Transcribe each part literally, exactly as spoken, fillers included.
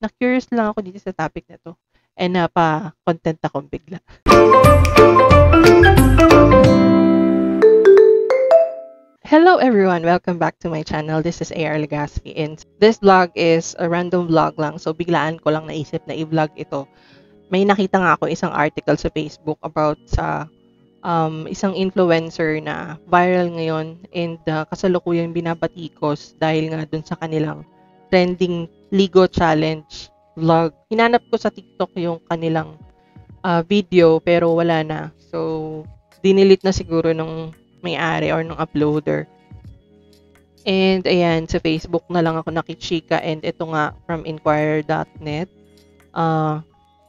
na-curious lang ako dito sa topic na 'to and napa-content ako bigla. Hello everyone! Welcome back to my channel. This is A R Legaspi and this vlog is a random vlog lang. So biglaan ko lang naisip na i-vlog ito. May nakita nga ako isang article sa Facebook about sa um, isang influencer na viral ngayon and uh, kasalukuyang binabatikos dahil nga dun sa kanilang trending Ligo Challenge vlog. Hinanap ko sa TikTok yung kanilang uh, video pero wala na. So, dinilit na siguro nung may-ari or nung uploader. And ayan, sa Facebook na lang ako nakichika and ito nga from inquirer dot net. Uh,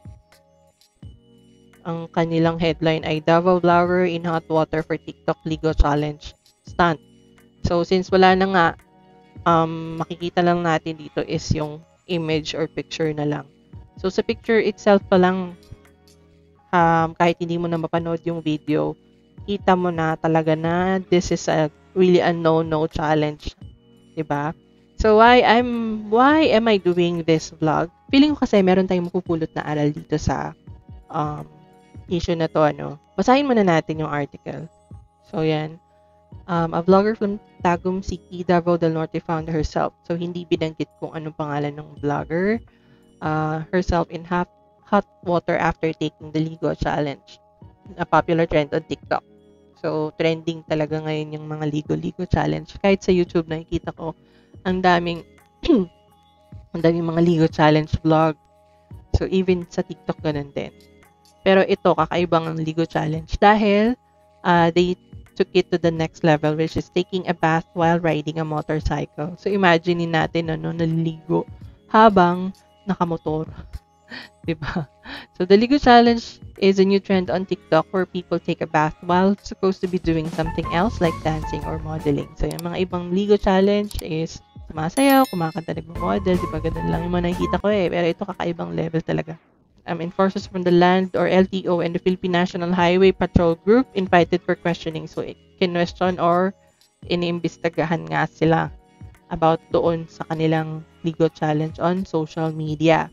ang kanilang headline ay Davao vlogger in hot water for TikTok Ligo Challenge stunt. So, since wala na nga, um, makikita lang natin dito is yung image or picture na lang. So, sa picture itself pa lang, um, kahit hindi mo na mapanood yung video, kita mo na talaga na this is a really a no-no challenge. Diba? So, why I'm why am I doing this vlog? Feeling ko kasi meron tayong mapupulot na aral dito sa um, issue na to, ano. Basahin muna natin yung article. So, yan. Um, a vlogger from Tagum City, Davao del Norte found herself. So, hindi binanggit kung anong pangalan ng vlogger. Uh, herself in hot, hot water after taking the Ligo Challenge. A popular trend on TikTok. So, trending talaga ngayon yung mga Ligo-Ligo Challenge. Kahit sa YouTube, nakikita ko ang daming ang daming mga Ligo Challenge vlog. So, even sa TikTok, ganun din. Pero ito, kakaibang ang Ligo Challenge dahil uh, they took it to the next level, which is taking a bath while riding a motorcycle. So, imagine natin, ano, naliligo habang nakamotor. Diba? So, the Ligo Challenge is a new trend on TikTok where people take a bath while supposed to be doing something else like dancing or modeling. So, yung mga ibang Ligo Challenge is sumasayaw, kumakanta, nagmo-model, diba? Ganun lang yung mga nakikita ko eh. Pero ito kakaibang level talaga. Um, enforcers from the Land or L T O and the Philippine National Highway Patrol Group invited for questioning. So, kinwestiyon or iniimbestagahan nga sila about doon sa kanilang Ligo Challenge on social media.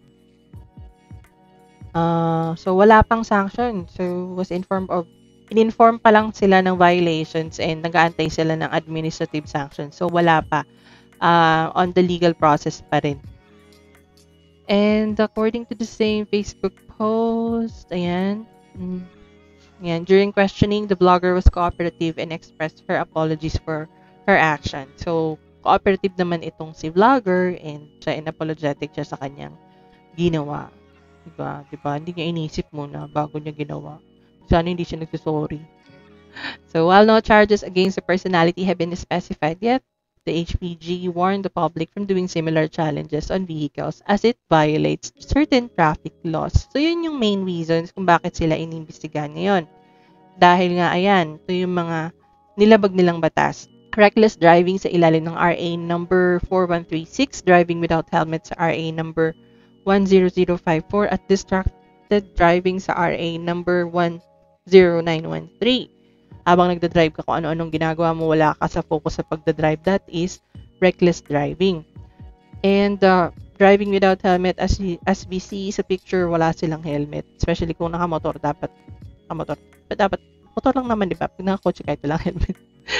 Uh, so, wala pang sanction. So, was informed of, in-inform pa lang sila ng violations and nag-aantay sila ng administrative sanctions. So, wala pa. Uh, on the legal process pa rin. And according to the same Facebook post, ayan, mm, ayan, during questioning, the blogger was cooperative and expressed her apologies for her action. So, cooperative naman itong si vlogger and siya inapologetic siya sa kanyang ginawa. Diba? Diba? Hindi niya inisip muna bago niya ginawa. Sana hindi siya nagsasorry. So, while no charges against the personality have been specified yet, the H P G warned the public from doing similar challenges on vehicles as it violates certain traffic laws. So, yun yung main reasons kung bakit sila inimbestigahan ngayon. Dahil nga, ayan, ito yung mga nilabag nilang batas. Reckless driving sa ilalim ng R A number four one three six, driving without helmet sa R A number one zero zero five four, at distracted driving sa R A number one zero nine one three. Habang nagdadrive ka, kung ano-anong ginagawa mo, wala ka sa focus sa pagdadrive, that is reckless driving. And uh, driving without helmet, as, as we see sa picture, wala silang helmet. Especially kung nakamotor, dapat nakamotor. Dapat, motor lang naman, di ba? Pag nakakotse, kahit walang helmet.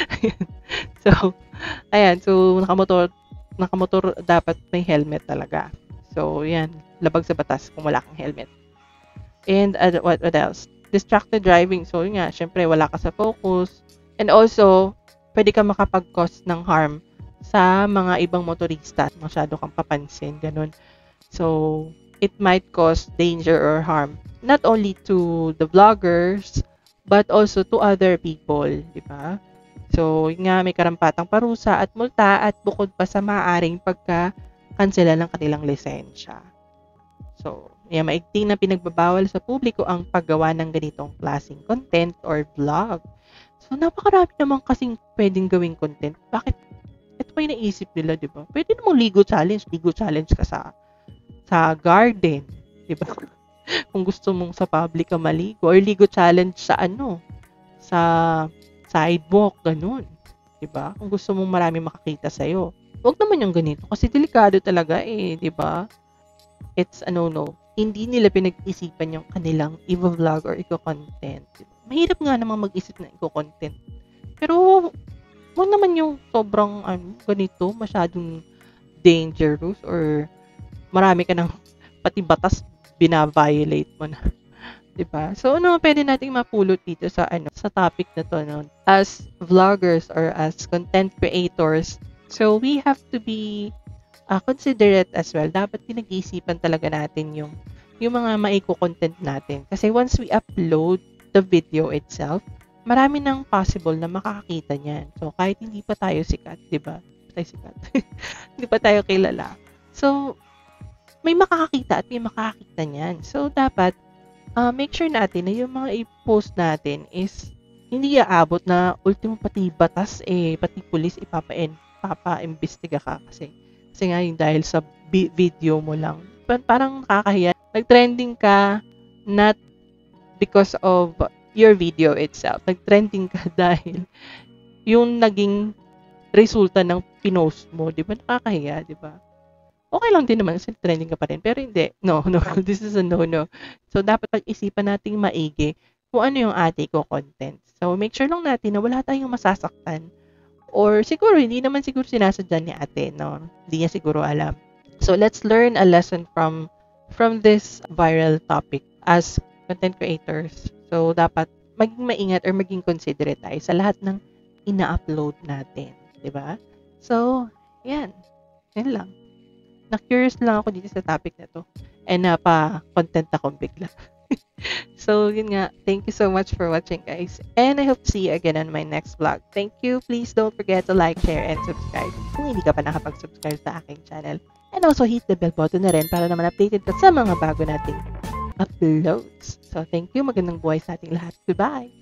So, ayan. So, nakamotor, nakamotor, dapat may helmet talaga. So, yan. Labag sa batas kung wala kang helmet. And uh, what, what else? Distracted driving. So, yun nga, syempre, wala ka sa focus. And also, pwede ka makapag-cause ng harm sa mga ibang motorista. Masyado kang papansin, ganun. So, it might cause danger or harm. Not only to the vloggers, but also to other people, di ba? So, yun nga, may karampatang parusa at multa at bukod pa sa maaaring pagka-kansela ng kanilang lisensya. So, yan, maigting na pinagbabawal sa publiko ang paggawa ng ganitong klaseng content or vlog. So, napakarami naman kasing pwedeng gawing content. Bakit? Ito pa yung naisip nila, di ba? Pwede namang Ligo Challenge. Ligo Challenge ka sa, sa garden, di ba? Kung gusto mong sa public ka maligo. Or Ligo Challenge sa ano? Sa sidewalk, ganun. Di ba? Kung gusto mong marami makakita sa'yo. Huwag naman yung ganito. Kasi delikado talaga eh, di ba? it's a no-no. Hindi nila pinag-isipan yung kanilang i-vlog or i-content. Mahirap nga namang mag-isip na i-content. Pero, wag naman yung sobrang, ano, ganito, masyadong dangerous or marami ka ng pati batas bina-violate mo na. Diba? So, ano pwede nating mapulot dito sa ano sa topic na to, no? As vloggers or as content creators, so we have to be uh, considerate as well. Dapat pinag-iisipan talaga natin yung yung mga maiko-content natin. Kasi once we upload the video itself, marami nang possible na makakakita niyan. So, kahit hindi pa tayo sikat, diba? Tayo sikat. Hindi pa tayo kilala. So, may makakakita at may makakakita niyan. So, dapat Uh, make sure natin na yung mga i-post natin is hindi aabot na ultimo pati batas, eh, pati pulis ipapa-en, papa-imbestiga ka kasi. Kasi nga yung dahil sa bi- video mo lang. Parang nakakahiya. Nag-trending ka not because of your video itself. Nag-trending ka dahil yung naging resulta ng pinost mo. Di ba? Nakakahiya, di ba? Okay lang din naman kasi trending ka pa rin. Pero hindi. No, no. This is a no-no. So, dapat pag-isipan nating maigi kung ano yung ating ko content. So, make sure lang natin na wala tayong masasaktan. Or siguro, hindi naman siguro sinasadya ni ate, no? Hindi niya siguro alam. So, let's learn a lesson from from this viral topic as content creators. So, dapat maging maingat or maging considerate tayo sa lahat ng ina-upload natin. Diba? So, yan. Yan lang. Na-curious lang ako dito sa topic na to. And napa-content ako bigla. So, yun nga. Thank you so much for watching, guys. And I hope to see you again on my next vlog. Thank you. Please don't forget to like, share, and subscribe kung hindi ka pa nakapag-subscribe sa aking channel. And also, hit the bell button na rin para naman updated ka sa mga bago nating uploads. So, thank you. Magandang buhay sa ating lahat. Goodbye!